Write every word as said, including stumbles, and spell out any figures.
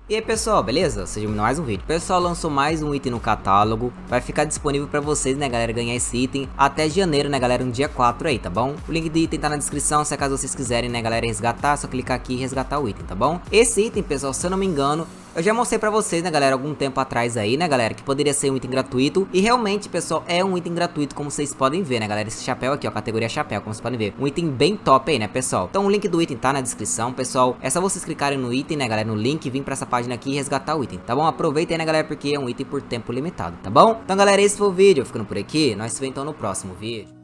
E aí pessoal, beleza? Sejam bem-vindos a mais um vídeo. O pessoal lançou mais um item no catálogo. Vai ficar disponível pra vocês, né galera, ganhar esse item até janeiro, né galera, no dia quatro aí, tá bom? O link do item tá na descrição, se acaso vocês quiserem, né galera, resgatar, é só clicar aqui e resgatar o item, tá bom? Esse item, pessoal, se eu não me engano, eu já mostrei pra vocês, né galera, algum tempo atrás aí, né galera, que poderia ser um item gratuito. E realmente, pessoal, é um item gratuito, como vocês podem ver, né galera. Esse chapéu aqui, ó, categoria chapéu, como vocês podem ver. Um item bem top aí, né pessoal. Então o link do item tá na descrição, pessoal. É só vocês clicarem no item, né galera, no link, vir pra essa página aqui e resgatar o item, tá bom? Aproveitem, né galera, porque é um item por tempo limitado, tá bom? Então galera, esse foi o vídeo, ficando por aqui. Nós se vemos então no próximo vídeo.